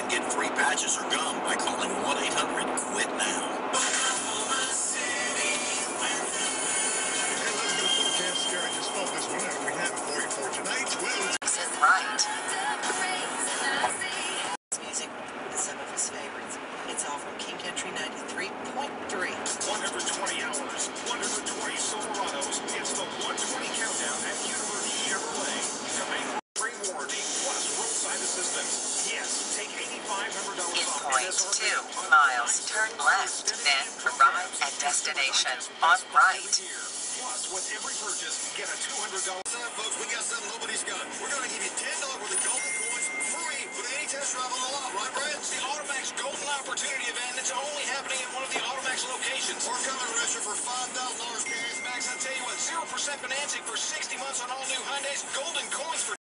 Get free patches or gum by calling 1-800-QUIT-NOW. And let's get a forecast. Gary just spoke this one, and we have it for you for tonight. Well, Right. Music is some of his favorites. It's all from King Country 93.3. 120 hours, 120 Silverados. It's the 120 countdown at University Chevrolet. To make free warranty plus roadside assistance. Yes, take $8,500 off. 8.2 miles. Turn left, then arrive at destination on right. Plus, with every purchase, get a $200. Folks, we got something nobody's got. We're going to give you $10 worth of golden coins free with any test drive on the lot, right, Brad? It's the Automax Golden Opportunity Event. It's only happening at one of the Automax locations. We're coming, Richard, for $5,000 cash. Max, I'll tell you what, 0% financing for 60 months on all new Hyundais. Golden coins for